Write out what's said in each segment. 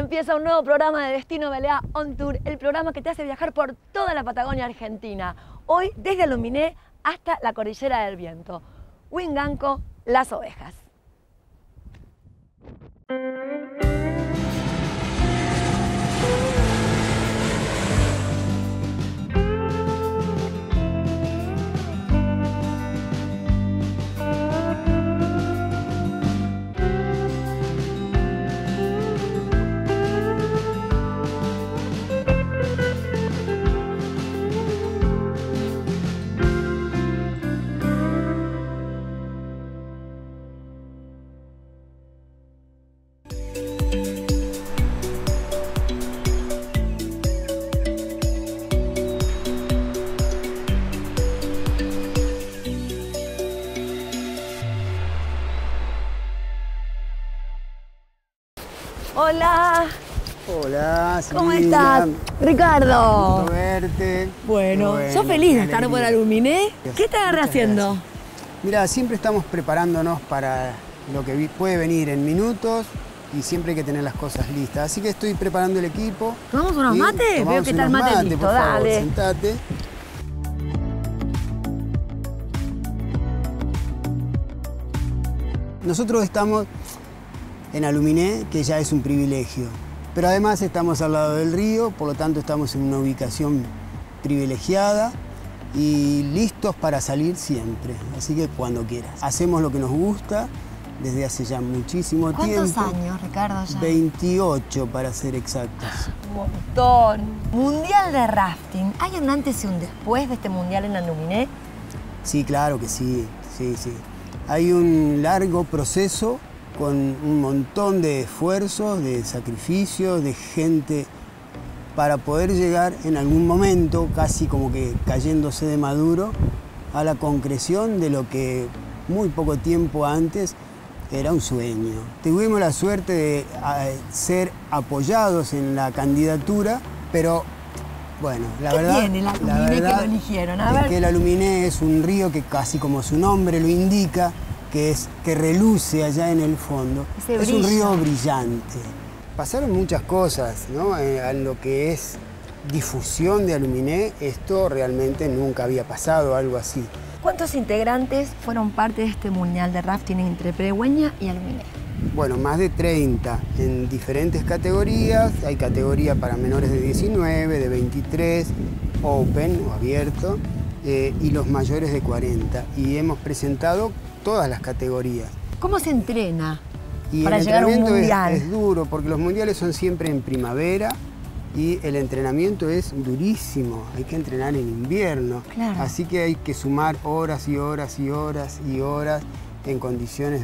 empieza un nuevo programa de Destino Baleá On Tour, el programa que te hace viajar por toda la Patagonia Argentina. Hoy desde Aluminé hasta la Cordillera del Viento. Huinganco, Las Ovejas. Hola. Hola, ¿Cómo estás? Ricardo. Gusto verte. Bueno, ¿sos feliz de estar por Aluminé? ¿Qué estás haciendo? Mira, siempre estamos preparándonos para lo que puede venir en minutos y siempre hay que tener las cosas listas. Así que estoy preparando el equipo. ¿Tomamos unos mates? Veo que está el mate listo, por favor, dale. sentate. Nosotros estamos en Aluminé, que ya es un privilegio. Pero además estamos al lado del río, por lo tanto estamos en una ubicación privilegiada y listos para salir siempre. Así que cuando quieras. Hacemos lo que nos gusta desde hace ya muchísimo tiempo. ¿Cuántos años, Ricardo, ya? 28 para ser exactos. Un montón. Mundial de rafting. ¿Hay un antes y un después de este mundial en Aluminé? Sí, claro que sí. Sí. Hay un largo proceso con un montón de esfuerzos, de sacrificios, de gente para poder llegar en algún momento, casi como que cayéndose de maduro, a la concreción de lo que muy poco tiempo antes era un sueño. Tuvimos la suerte de ser apoyados en la candidatura, pero bueno, la verdad... ¿Qué tiene el Aluminé que lo eligieron? A ver. Que el Aluminé es un río que casi como su nombre lo indica, que reluce allá en el fondo. Es un río brillante. Pasaron muchas cosas, ¿no? En lo que es difusión de Aluminé, esto realmente nunca había pasado, algo así. ¿Cuántos integrantes fueron parte de este mundial de rafting entre Pehueña y Aluminé? Bueno, más de 30 en diferentes categorías. Hay categoría para menores de 19, de 23, open o abierto, y los mayores de 40. Y hemos presentado todas las categorías. ¿Cómo se entrena y para llegar a un mundial? Es duro, porque los mundiales son siempre en primavera y el entrenamiento es durísimo. Hay que entrenar en invierno. Claro. Así que hay que sumar horas y horas y horas y horas en condiciones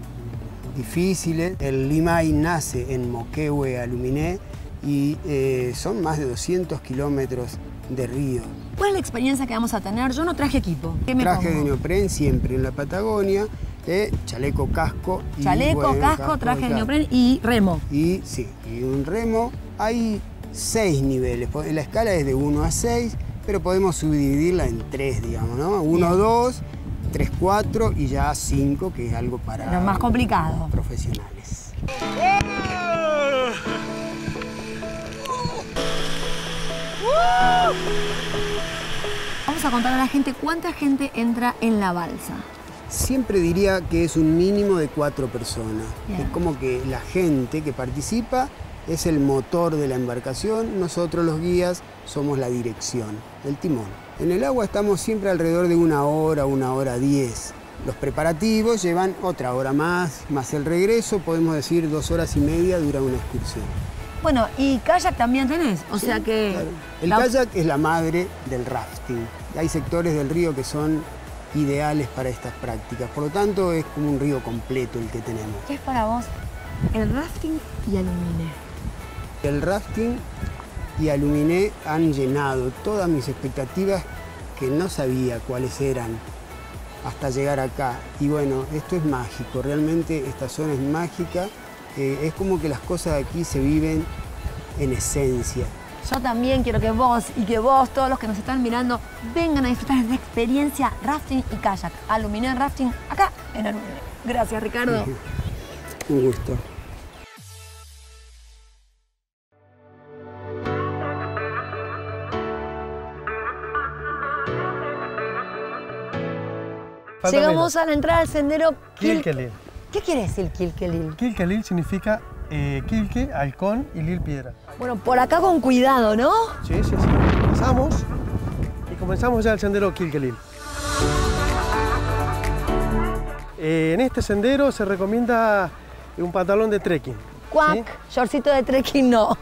difíciles. El Limay nace en Moquehue, Aluminé, y son más de 200 kilómetros de río. ¿Cuál es la experiencia que vamos a tener? Yo no traje equipo. ¿Qué me Traje pongo? de neopren siempre en la Patagonia, chaleco, casco. Chaleco, casco, traje de neopren y remo. Y sí, y un remo. Hay 6 niveles. La escala es de 1 a 6, pero podemos subdividirla en 3, digamos, ¿no? 1, 2, 3, 4 y ya 5, que es algo para lo más complicado. Profesionales. Vamos a contar a la gente cuánta gente entra en la balsa. Siempre diría que es un mínimo de 4 personas. Bien. Es como que la gente que participa es el motor de la embarcación, nosotros los guías somos la dirección, el timón. En el agua estamos siempre alrededor de 1 hora 10. Los preparativos llevan otra hora más el regreso, podemos decir 2 horas y media dura una excursión. Bueno, y kayak también tenés, o sea que... Claro. El kayak es la madre del rafting. Hay sectores del río que son ideales para estas prácticas, por lo tanto es como un río completo el que tenemos. ¿Qué es para vos el rafting y Aluminé? El rafting y Aluminé han llenado todas mis expectativas que no sabía cuáles eran hasta llegar acá. Y bueno, esto es mágico, realmente esta zona es mágica. Es como que las cosas de aquí se viven en esencia. Yo también quiero que vos y que vos, todos los que nos están mirando, vengan a disfrutar de esta experiencia rafting y kayak. Aluminé Rafting, acá en Aluminé. Gracias, Ricardo. Un gusto. Llegamos a la entrada al sendero Kilke-Lil. ¿Qué quiere decir Kilke-Lil? Kilke-Lil significa Kilke, halcón, y Lil, piedra. Bueno, por acá con cuidado, ¿no? Sí. Pasamos y comenzamos ya el sendero Kilke-Lil. En este sendero se recomienda un pantalón de trekking. Cuac, ¿sí? Shortcito de trekking no.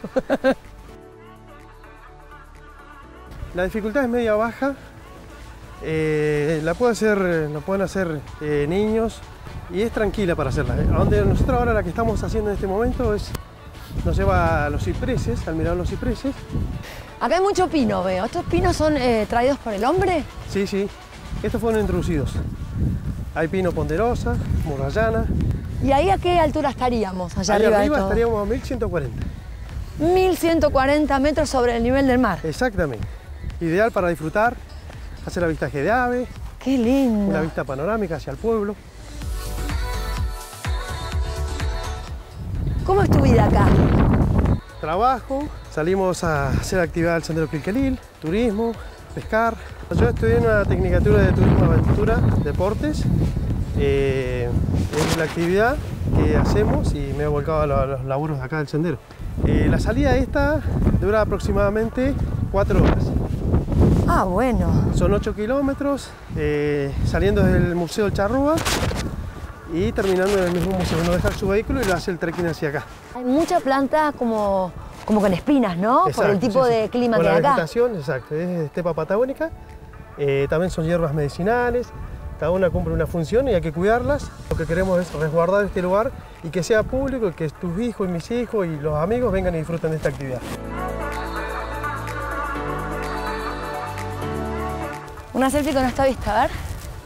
La dificultad es media baja. La pueden hacer niños y es tranquila para hacerla. Donde nosotros ahora la que estamos haciendo en este momento nos lleva a los cipreses, al mirar los cipreses. Acá hay mucho pino, veo. ¿Estos pinos son traídos por el hombre? Sí. Estos fueron introducidos. Hay pino ponderosa, murrayana. ¿Y ahí a qué altura estaríamos? Allá Ahí arriba arriba de todo. estaríamos a 1140. 1140 metros sobre el nivel del mar. Exactamente. Ideal para disfrutar, hacer avistaje de aves, ¡Qué lindo! una vista panorámica hacia el pueblo. ¿Cómo es tu vida acá? Trabajo, salimos a hacer actividad del sendero Kilke-Lil, turismo, pescar. Yo estudié una tecnicatura de turismo, aventura, deportes. Es la actividad que hacemos y me he volcado a los laburos de acá del sendero. La salida esta dura aproximadamente 4 horas. Ah, bueno. Son 8 kilómetros, saliendo del Museo del Charrúa y terminando en el mismo museo. Uno deja su vehículo y lo hace el trekking hacia acá. Hay mucha planta como con espinas, ¿no? Exacto, por el tipo de clima que hay acá. Por la vegetación, exacto. Es estepa patagónica. También son hierbas medicinales. Cada una cumple una función y hay que cuidarlas. Lo que queremos es resguardar este lugar y que sea público, y que tus hijos y mis hijos y los amigos vengan y disfruten de esta actividad. Una selfie con esta vista, a ver.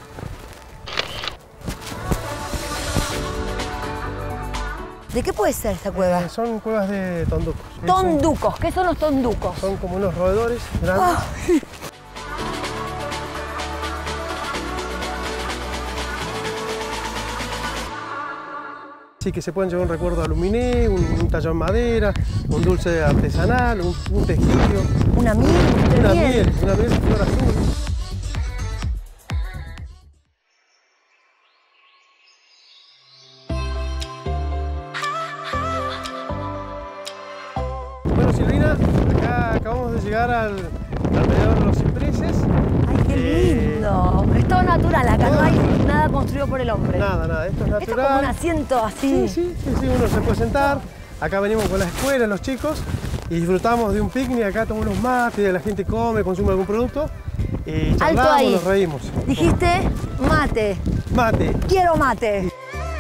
¿De qué puede ser esta cueva? Son cuevas de tonducos. Tonducos. ¿Qué son los tonducos? Son como unos roedores grandes. Sí, que se pueden llevar un recuerdo de aluminé, un tallón en madera, un dulce artesanal, un tejido. Una miel. Una miel de flor azul. Bueno, Silvina, acá acabamos de llegar al mirador de los cipreses. ¡Ay, qué lindo! Es todo natural, acá no hay nada construido por el hombre. Nada, esto es natural. Esto es como un asiento así. Sí, uno se puede sentar. Acá venimos con la escuela, los chicos, y disfrutamos de un picnic. Acá tomamos unos mates, la gente come, consume algún producto. Y charlamos, nos reímos. Dijiste mate. Mate. Quiero mate.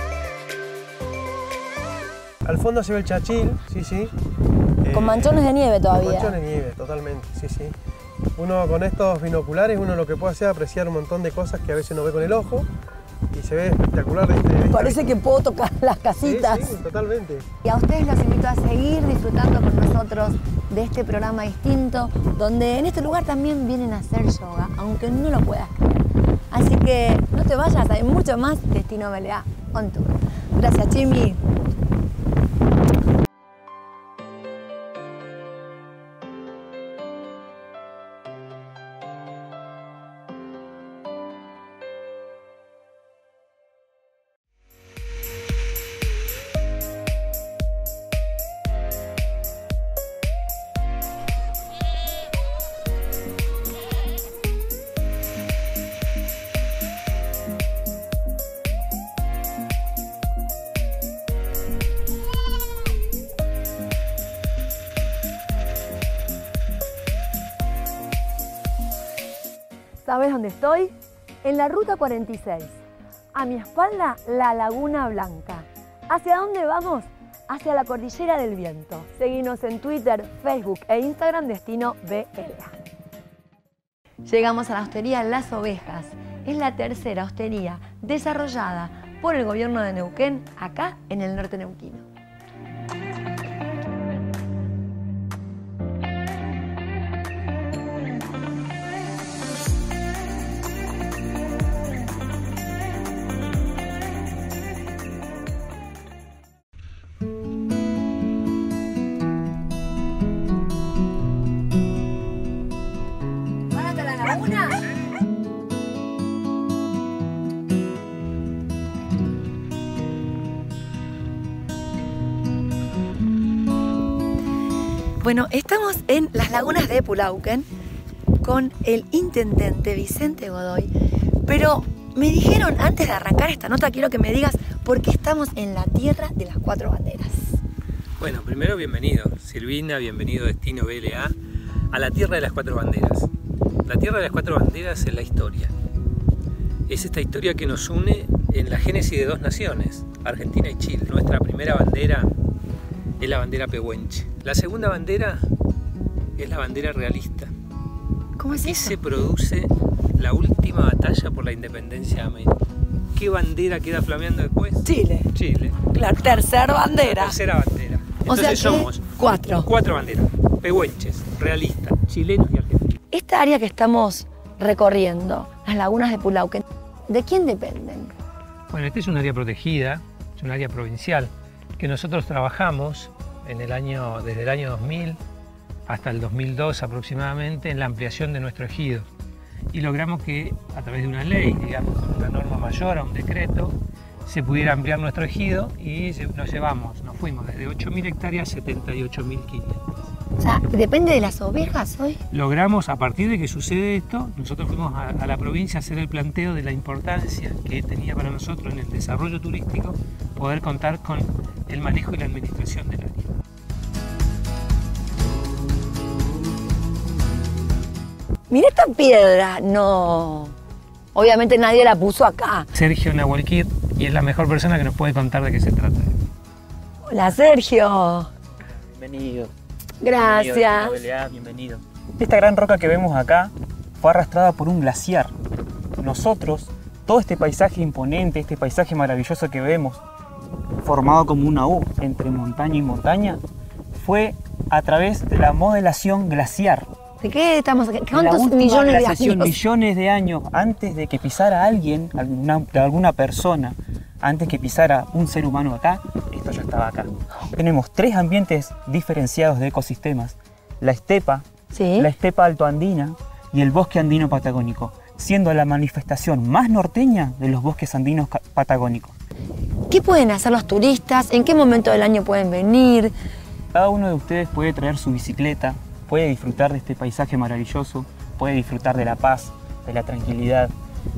Al fondo se ve el Chachil, sí. Con manchones de nieve todavía. Con manchones de nieve, totalmente, sí. Uno con estos binoculares, uno lo que puede hacer es apreciar un montón de cosas que a veces no ve con el ojo. Y se ve espectacular. Parece que puedo tocar las casitas. Sí, totalmente. Y a ustedes los invito a seguir disfrutando con nosotros de este programa distinto, donde en este lugar también vienen a hacer yoga, aunque no lo puedas creer. Así que no te vayas, hay mucho más Destino BLA on Tour. Gracias, Chimi. ¿Sabes dónde estoy? En la Ruta 46. A mi espalda, la Laguna Blanca. ¿Hacia dónde vamos? Hacia la Cordillera del Viento. Seguinos en Twitter, Facebook e Instagram Destino BLA. Llegamos a la hostería Las Ovejas. Es la tercera hostería desarrollada por el gobierno de Neuquén, acá en el norte neuquino. Bueno, estamos en las lagunas de Pulauquen con el intendente Vicente Godoy, pero me dijeron antes de arrancar esta nota, quiero que me digas por qué estamos en la tierra de las cuatro banderas. Bueno, primero bienvenido Silvina, bienvenido Destino BLA a la tierra de las cuatro banderas. La tierra de las cuatro banderas es la historia. Es esta historia que nos une en la génesis de dos naciones, Argentina y Chile. Nuestra primera bandera es la bandera pehuenche. La segunda bandera es la bandera realista. ¿Cómo es Aquí eso? se produce la última batalla por la independencia de América. ¿Qué bandera queda flameando después? Chile. Chile. La tercera bandera. La tercera bandera. O sea Entonces que somos cuatro banderas, pehuenches, realistas, chilenos y argentinos. Esta área que estamos recorriendo, las lagunas de Pulauquen, ¿de quién dependen? Bueno, esta es un área protegida, es un área provincial, que nosotros trabajamos desde el año 2000 hasta el 2002 aproximadamente en la ampliación de nuestro ejido. Y logramos que a través de una ley, digamos, una norma mayor, a un decreto, se pudiera ampliar nuestro ejido y nos fuimos desde 8.000 hectáreas a 78.500. O sea, ¿depende de las ovejas hoy? Logramos, a partir de que sucede esto, nosotros fuimos a la provincia a hacer el planteo de la importancia que tenía para nosotros en el desarrollo turístico poder contar con el manejo y la administración del área. Mira esta piedra, no. Obviamente nadie la puso acá. Sergio Nahualquir, y es la mejor persona que nos puede contar de qué se trata. Hola, Sergio. Bienvenido. Gracias. Bienvenido. Esta gran roca que vemos acá fue arrastrada por un glaciar. Nosotros, todo este paisaje imponente, este paisaje maravilloso que vemos, formado como una U entre montaña y montaña, fue a través de la modelación glaciar. ¿De qué estamos aquí? La ¿Cuántos última millones de glaciación, años? millones de años antes de que pisara alguien, alguna persona, antes que pisara un ser humano acá, esto ya estaba acá. Tenemos tres ambientes diferenciados de ecosistemas: la estepa, Sí. la estepa altoandina y el bosque andino patagónico, siendo la manifestación más norteña de los bosques andinos patagónicos. ¿Qué pueden hacer los turistas? ¿En qué momento del año pueden venir? Cada uno de ustedes puede traer su bicicleta, puede disfrutar de este paisaje maravilloso, puede disfrutar de la paz, de la tranquilidad.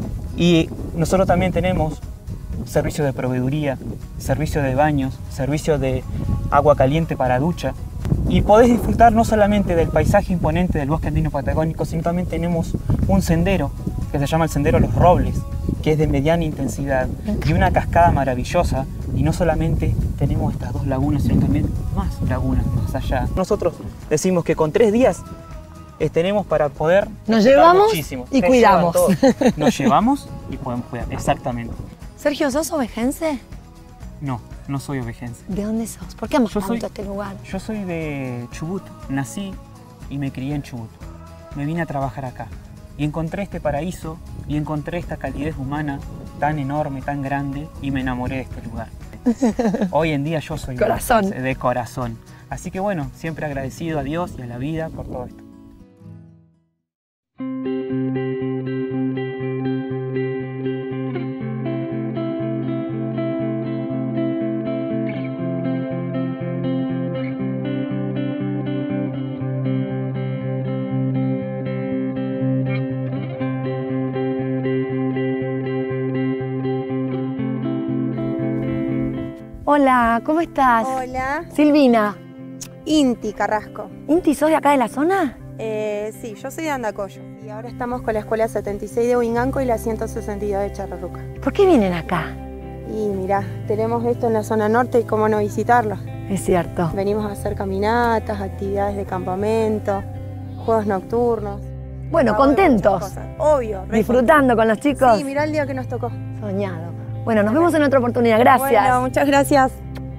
Y nosotros también tenemos servicio de proveeduría, servicio de baños, servicio de agua caliente para ducha. Y podés disfrutar no solamente del paisaje imponente del bosque andino patagónico, sino también tenemos un sendero que se llama el Sendero Los Robles, que es de mediana intensidad y una cascada maravillosa. Y no solamente tenemos estas dos lagunas, sino también más lagunas más allá. Nosotros decimos que con 3 días tenemos para poder Nos disfrutar llevamos muchísimo. y Se cuidamos. llevan todo. Nos llevamos y podemos cuidar, exactamente. Sergio, ¿sos ovejense? No, no soy ovejense. ¿De dónde sos? ¿Por qué amas Yo tanto soy- este lugar? Yo soy de Chubut, nací y me crié en Chubut. Me vine a trabajar acá y encontré este paraíso y encontré esta calidez humana tan enorme, tan grande, y me enamoré de este lugar. Hoy en día yo soy Corazón. de corazón. Así que bueno, siempre agradecido a Dios y a la vida por todo esto. Hola, ¿cómo estás? Hola, Silvina. Inti Carrasco. ¿Inti, sos de acá de la zona? Sí, yo soy de Andacollo y ahora estamos con la escuela 76 de Huinganco y la 162 de Charrarruca. ¿Por qué vienen acá? Y mirá, tenemos esto en la zona norte y cómo no visitarlo. Es cierto. Venimos a hacer caminatas, actividades de campamento, juegos nocturnos. Bueno, Ah, contentos. muchas cosas. Obvio. re Disfrutando con los chicos. Sí, mirá el día que nos tocó. Soñado. Bueno, nos vemos en otra oportunidad. Gracias. Bueno, muchas gracias.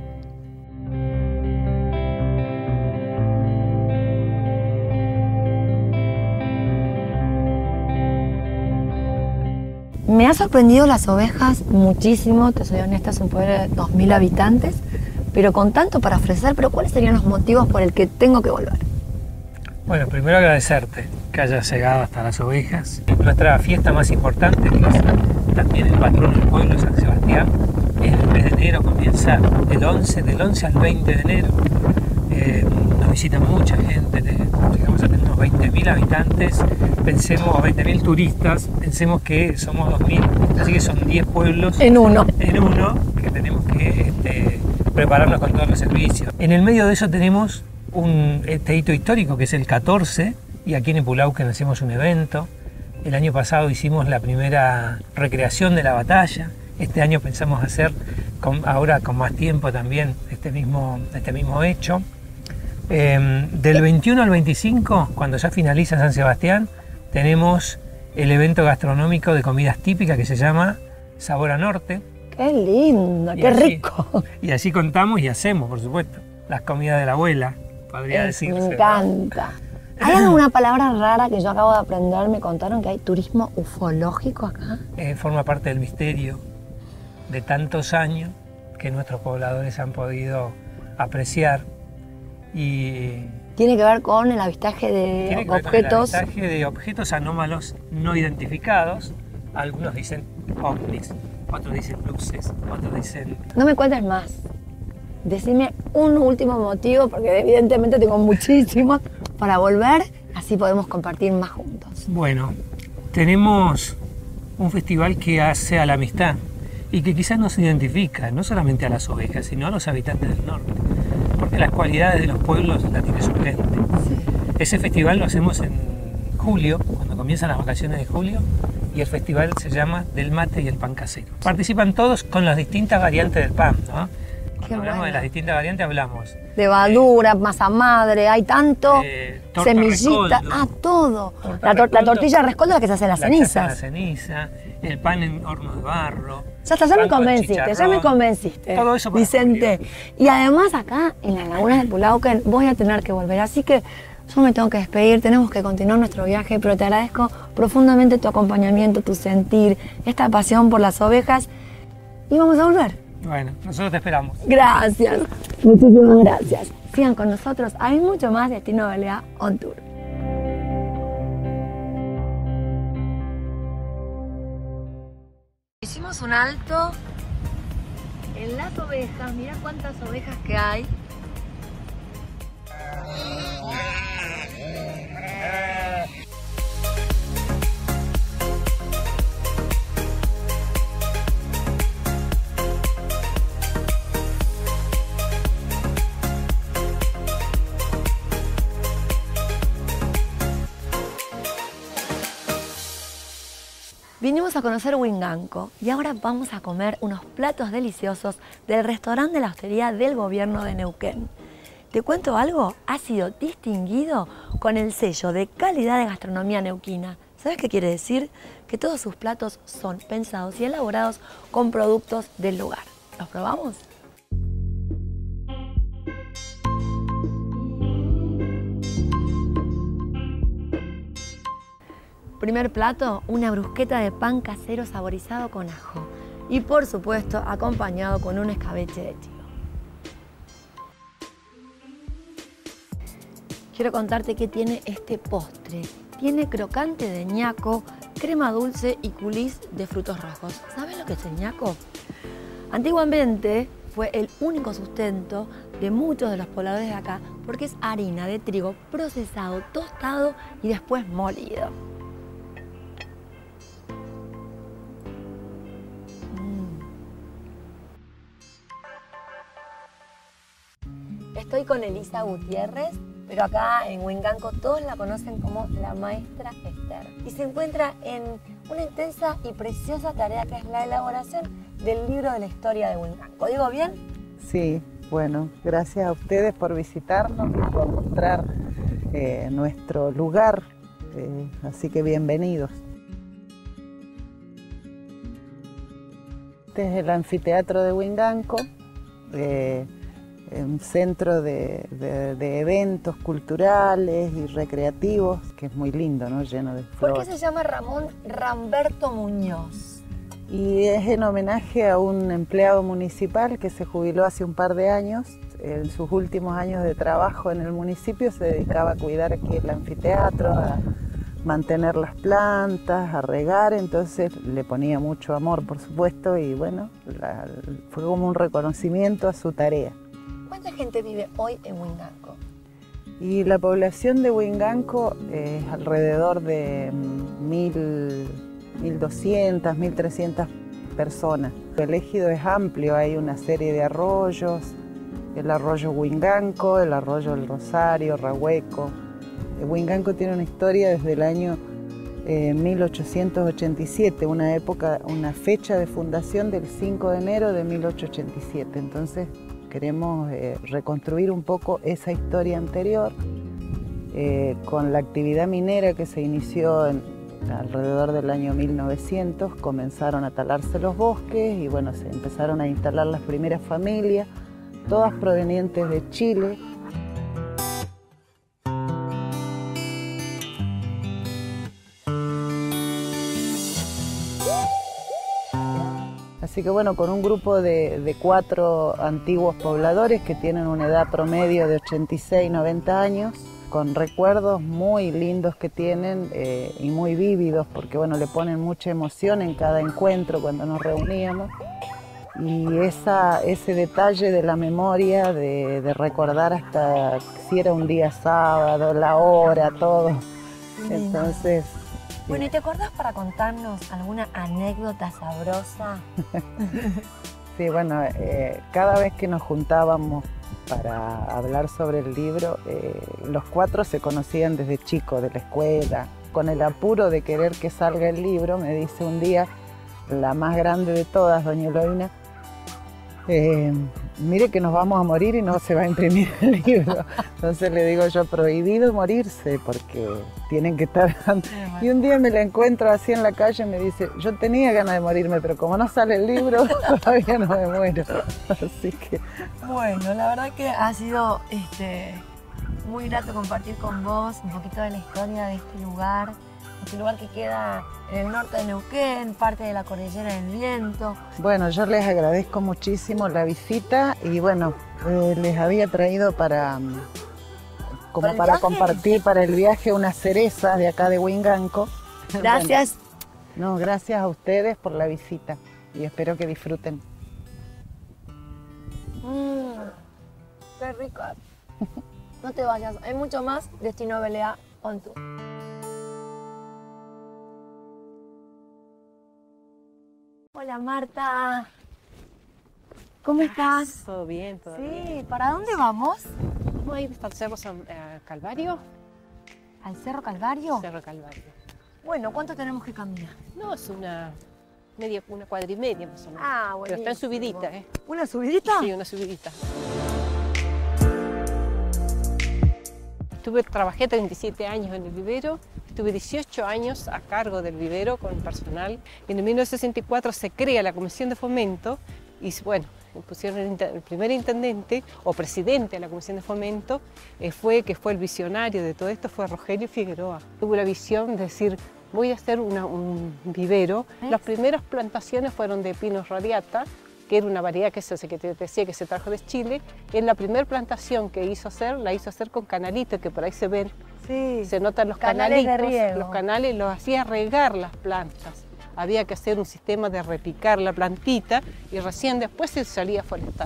Me ha sorprendido las ovejas muchísimo, te soy honesta, es un pueblo de 2.000 habitantes, pero con tanto para ofrecer, pero ¿cuáles serían los motivos por el que tengo que volver? Bueno, primero agradecerte que hayas llegado hasta las ovejas. Nuestra fiesta más importante, que es también el patrón del pueblo, San Sebastián, es el mes de enero, comienza del 11 al 20 de enero. Nos visitan mucha gente, llegamos a tener unos 20.000 habitantes, pensemos, 20.000 turistas, pensemos que somos 2.000, así que son 10 pueblos En uno. que tenemos que prepararnos con todos los servicios. En el medio de eso tenemos un hito histórico que es el 14, y aquí en Epulauquen hacemos un evento. El año pasado hicimos la primera recreación de la batalla. Este año pensamos hacer, ahora con más tiempo también, este mismo hecho. Del 21 al 25, cuando ya finaliza San Sebastián, tenemos el evento gastronómico de comidas típicas que se llama Sabor a Norte. ¡Qué lindo! ¡Qué rico! Y así contamos y hacemos, por supuesto, las comidas de la abuela, podría decirse. Me encanta. ¿Hay alguna palabra rara que yo acabo de aprender? Me contaron que hay turismo ufológico acá. Forma parte del misterio de tantos años que nuestros pobladores han podido apreciar. Y tiene que ver con el avistaje de objetos. El avistaje de objetos anómalos no identificados. Algunos dicen ovnis, otros dicen luces, otros dicen... No me cuentes más. Decime un último motivo, porque evidentemente tengo muchísimos, para volver, así podemos compartir más juntos. Bueno, tenemos un festival que hace a la amistad y que quizás nos identifica, no solamente a las ovejas, sino a los habitantes del norte, porque las cualidades de los pueblos las tiene su gente. Sí. Ese festival lo hacemos en julio, cuando comienzan las vacaciones de julio, y el festival se llama Del Mate y el Pan Casero. Participan todos con las distintas variantes del pan, ¿no? Cuando hablamos de las distintas variantes hablamos levadura, masa madre, hay tanto, semillita, todo. La tortilla de rescoldo es la que se hace en las cenizas. La ceniza, el pan en horno de barro. Ya me convenciste. Todo eso para Vicente. julio. Y además acá en la laguna de Epulauquen voy a tener que volver, así que yo me tengo que despedir, tenemos que continuar nuestro viaje, pero te agradezco profundamente tu acompañamiento, tu sentir, esta pasión por las ovejas, y vamos a volver. Bueno, nosotros te esperamos. Gracias, muchísimas gracias. Sigan con nosotros, hay mucho más Destino Belea On Tour. Hicimos un alto en las ovejas, mirá cuántas ovejas que hay. Vinimos a conocer Huinganco y ahora vamos a comer unos platos deliciosos del restaurante de la hostería del gobierno de Neuquén. ¿Te cuento algo? Ha sido distinguido con el sello de calidad de gastronomía neuquina. ¿Sabes qué quiere decir? Que todos sus platos son pensados y elaborados con productos del lugar. ¿Los probamos? Primer plato, una brusqueta de pan casero saborizado con ajo y por supuesto acompañado con un escabeche de chivo. Quiero contarte qué tiene este postre. Tiene crocante de ñaco, crema dulce y coulis de frutos rojos. ¿Sabes lo que es el ñaco? Antiguamente fue el único sustento de muchos de los pobladores de acá porque es harina de trigo procesado, tostado y después molido. Estoy con Elisa Gutiérrez, pero acá en Huinganco todos la conocen como la maestra Esther. Y se encuentra en una intensa y preciosa tarea que es la elaboración del libro de la historia de Huinganco. ¿Digo bien? Sí, bueno, gracias a ustedes por visitarnos y por mostrar nuestro lugar, así que bienvenidos. Este es el anfiteatro de Huinganco. Un centro de eventos culturales y recreativos, que es muy lindo, ¿no? Lleno de flores. ¿Por qué se llama Ramón Ramberto Muñoz? Y es en homenaje a un empleado municipal que se jubiló hace un par de años. En sus últimos años de trabajo en el municipio se dedicaba a cuidar aquí el anfiteatro, a mantener las plantas, a regar, entonces le ponía mucho amor, por supuesto, y bueno, fue como un reconocimiento a su tarea. ¿Cuánta gente vive hoy en Huinganco? Y la población de Huinganco es alrededor de 1.200, 1.300 personas. El ejido es amplio, hay una serie de arroyos, el arroyo Huinganco, el arroyo El Rosario, Rahueco. Huinganco tiene una historia desde el año 1887, una fecha de fundación del 5 de enero de 1887. Entonces queremos reconstruir un poco esa historia anterior con la actividad minera que se inició alrededor del año 1900. Comenzaron a talarse los bosques y bueno, se empezaron a instalar las primeras familias, todas provenientes de Chile. Así que bueno, con un grupo de 4 antiguos pobladores que tienen una edad promedio de 86, 90 años, con recuerdos muy lindos que tienen y muy vívidos, porque bueno, le ponen mucha emoción en cada encuentro cuando nos reuníamos. Y ese detalle de la memoria, de recordar hasta si era un día sábado, la hora, todo. Entonces... Bueno, ¿y te acordás para contarnos alguna anécdota sabrosa? Sí, bueno, cada vez que nos juntábamos para hablar sobre el libro, los 4 se conocían desde chicos, de la escuela. Con el apuro de querer que salga el libro, me dice un día, la más grande de todas, doña Eloína, mire que nos vamos a morir y no se va a imprimir el libro. Entonces le digo yo, prohibido morirse porque tienen que estar... Y un día me la encuentro así en la calle y me dice, yo tenía ganas de morirme, pero como no sale el libro, todavía no me muero. Así que... Bueno, la verdad que ha sido muy grato compartir con vos un poquito de la historia de este lugar que queda en el norte de Neuquén, parte de la Cordillera del Viento. Bueno, yo les agradezco muchísimo la visita y bueno, les había traído para compartir para el viaje unas cerezas de acá de Huinganco. Gracias. Bueno, gracias a ustedes por la visita y espero que disfruten. Qué rico. No te vayas, hay mucho más Destino BLA on tour. Hola Marta, ¿cómo estás? Todo bien, todo bien. Sí, ¿para dónde vamos? Vamos a ir hasta el Cerro Calvario. ¿Al Cerro Calvario? Cerro Calvario. Bueno, ¿cuánto tenemos que caminar? No, es una cuadra y media más o menos. Ah, bueno. Pero está en subidita, ¿eh? ¿Una subidita? Sí, una subidita. Trabajé 37 años en el vivero, estuve 18 años a cargo del vivero con personal. En el 1964 se crea la Comisión de Fomento y bueno, pusieron el primer intendente o presidente de la Comisión de Fomento, fue el visionario de todo esto, fue Rogelio Figueroa. Tuvo la visión de decir, voy a hacer un vivero. Las primeras plantaciones fueron de pinos radiata, que era una variedad que te decía que se trajo de Chile. En la primera plantación que la hizo hacer con canalitos, que por ahí se ven, sí, se notan los canales canalitos, de riego. los canales los hacía regar las plantas. Había que hacer un sistema de repicar la plantita y recién después se salía a forestar.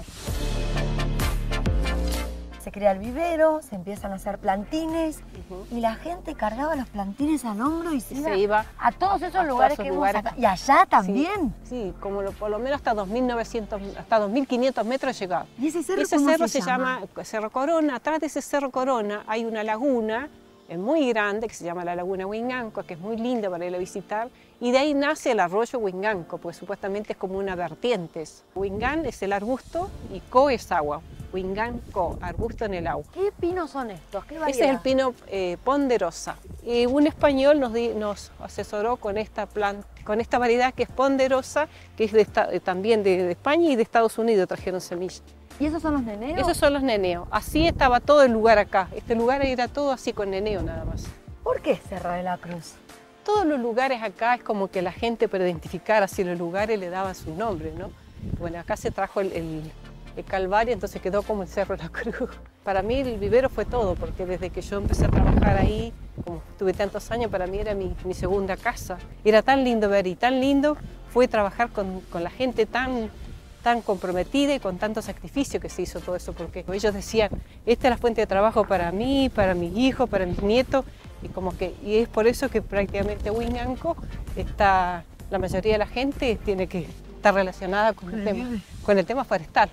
Se crea el vivero, se empiezan a hacer plantines y la gente cargaba los plantines al hombro y se iba a todos esos lugares que vimos acá. ¿Y allá también? Sí, como por lo menos hasta 2.500 metros llegaba. ¿Y ese cerro cómo se llama? Cerro Corona. Atrás de ese Cerro Corona hay una laguna muy grande que se llama la Laguna Huinganco, que es muy linda para ir a visitar, y de ahí nace el arroyo Huinganco, porque supuestamente es como una vertiente. Huingán es el arbusto y co es agua. Huinganco, arbusto en el agua. ¿Qué pinos son estos? ¿Qué variedad? Ese es el pino ponderosa. Un español nos asesoró con esta variedad que es ponderosa, que es también de España y de Estados Unidos trajeron semillas. ¿Y esos son los neneos? Esos son los neneos. Así estaba todo el lugar acá. Este lugar era todo así con neneo nada más. ¿Por qué Cerro de la Cruz? Todos los lugares acá es como que la gente para identificar así los lugares le daba su nombre, ¿no? Bueno, acá se trajo el Calvario, entonces quedó como el Cerro de la Cruz. Para mí el vivero fue todo, porque desde que yo empecé a trabajar ahí, como estuve tantos años, para mí era mi segunda casa. Era tan lindo ver y tan lindo fue trabajar con la gente tan tan comprometida y con tanto sacrificio que se hizo todo eso, porque ellos decían, esta es la fuente de trabajo para mí, para mis hijos, para mis nietos, y es por eso que prácticamente Huinganco está, la mayoría de la gente tiene que estar relacionada con el tema forestal.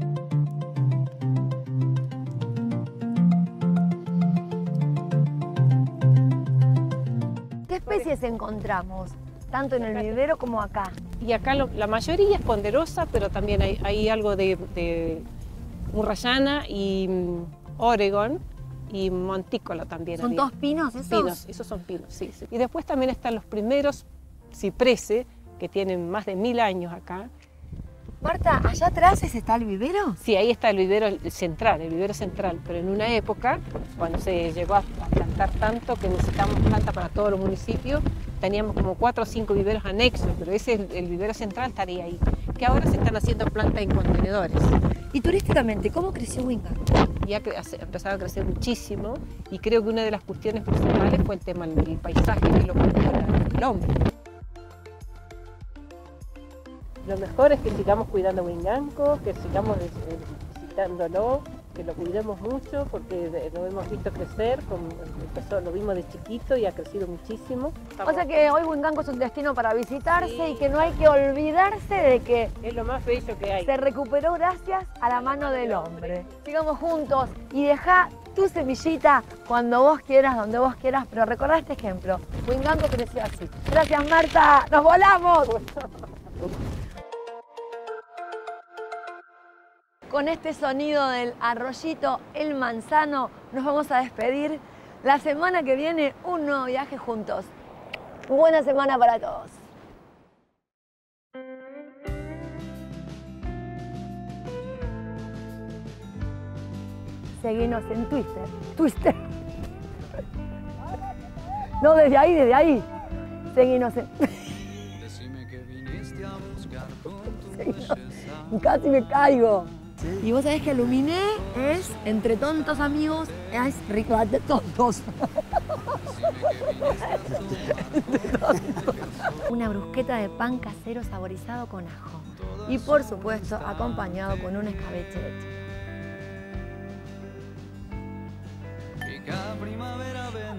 ¿Qué especies encontramos? Tanto en el vivero como acá. Y acá la mayoría es ponderosa, pero también hay algo de murrayana y Oregon y montícola también. ¿Son todos pinos esos? Pinos, esos son pinos, sí. Y después también están los primeros cipreses, que tienen más de 1000 años acá. Marta, ¿allá atrás está el vivero? Sí, ahí está el vivero central, pero en una época, cuando se llegó a plantar tanto que necesitamos planta para todos los municipios, teníamos como 4 o 5 viveros anexos, pero el vivero central estaría ahí, que ahora se están haciendo plantas en contenedores. Y turísticamente, ¿cómo creció Huinganco? Y ha empezado a crecer muchísimo, y creo que una de las cuestiones principales fue el tema del paisaje, que es lo que el hombre. Lo mejor es que sigamos cuidando Huinganco, que sigamos visitándolo, que lo cuidemos mucho, porque lo hemos visto crecer, lo vimos de chiquito y ha crecido muchísimo. O sea que hoy Huinganco es un destino para visitarse y que no hay que olvidarse de que es lo más bello que hay. Se recuperó gracias a la mano del hombre. Sigamos juntos y deja tu semillita cuando vos quieras, donde vos quieras, pero recordá este ejemplo. Huinganco creció así. Gracias, Marta. ¡Nos volamos! Con este sonido del arroyito El Manzano nos vamos a despedir. La semana que viene un nuevo viaje juntos. Buena semana para todos. Seguinos en Twitter. No, desde ahí. Seguinos en... Casi me caigo. Y vos sabés que Luminé es, entre tontos amigos, es rico de tontos. Una brusqueta de pan casero saborizado con ajo. Y por supuesto, acompañado con un escabeche hecho.